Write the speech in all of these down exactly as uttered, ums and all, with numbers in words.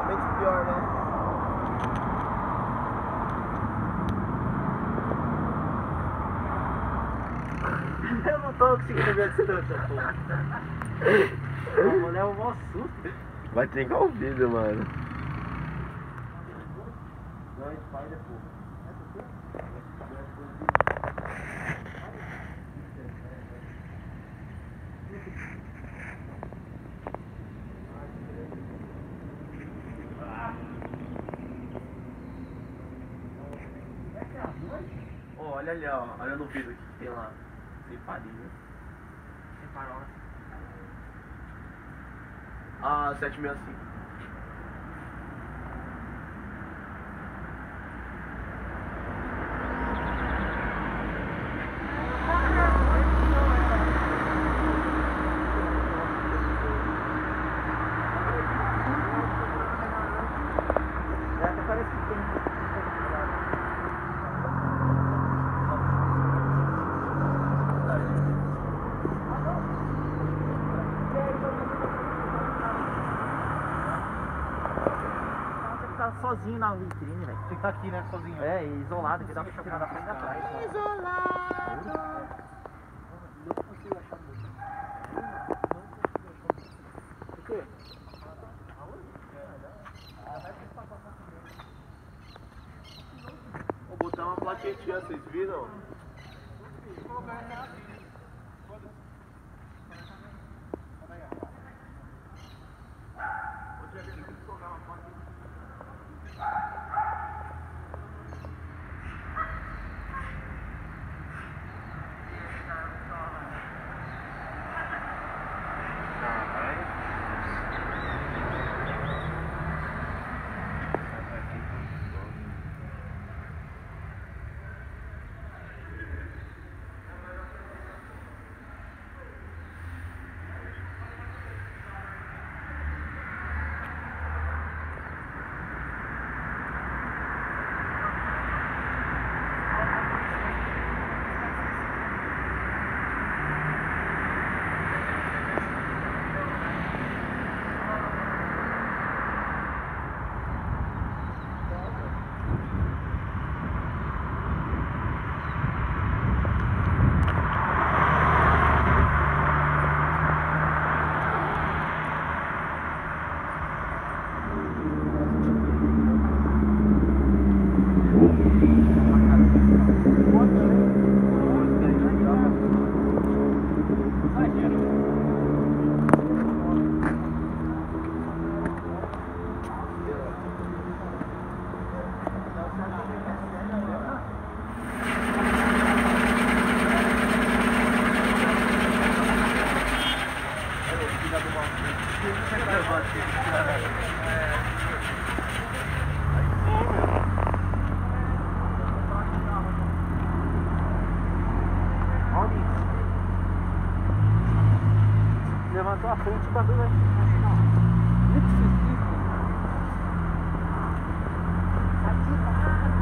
menos pior, né? Eu não tô conseguindo ver a distância, pô. Vou levar um maior susto. Vai trincar o vídeo, mano. Não, Spider, pô. Oh, olha ali, ó. Olha no vidro que tem lá. Sem farinha. Sem parola. Ah, sete sessenta e cinco. Parece que tem. Sozinho na vitrine, velho. Tem que estar aqui, né? Sozinho. É, e isolado, que dá pra tirar da frente e atrás. Isolado. Não consigo achar muito. O quê? Vou botar uma plaquetinha, vocês viram? Levantou a frente e o bagulho vai ficar. Muito difícil. Sai de lá.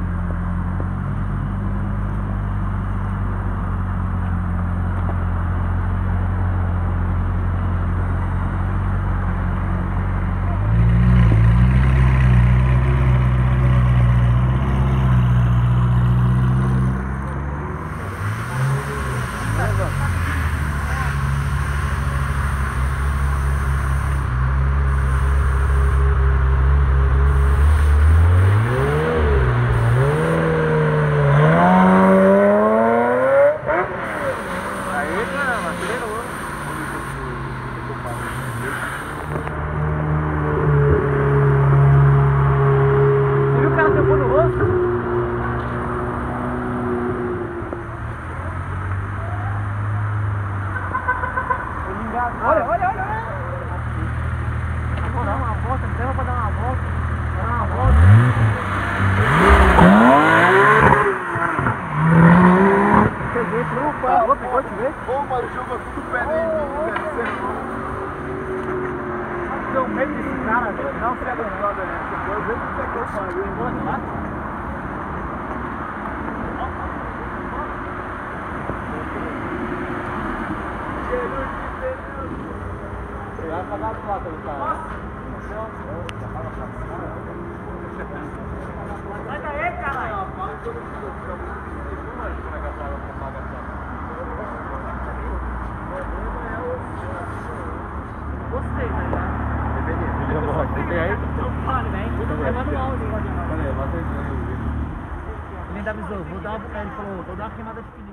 Olha, olha, olha! Vou dar uma volta, então pra dar uma volta. Dar uma volta. Peguei, não, parou, pegou de vez. Ô, mano, jogou tudo pé em mim, velho. Deu medo desse cara, velho. Não, filha da mãe, velho. Depois vem que você quer fazer. Vai pagar a placa do cara. Nossa! Já paga a placa. Fale, velho. É manual o negócio de Olha aí, bastante. Ele ainda avisou, vou dar, ele falou, vou dar uma queimada de pneu.